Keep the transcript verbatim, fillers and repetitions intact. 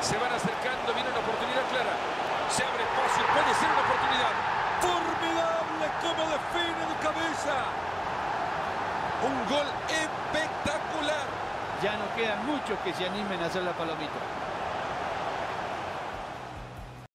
Se van acercando, viene una oportunidad clara. Se abre espacio, puede ser una oportunidad. ¡Formidable cómo define de cabeza! Un gol espectacular. Ya no quedan muchos que se animen a hacer la palomita.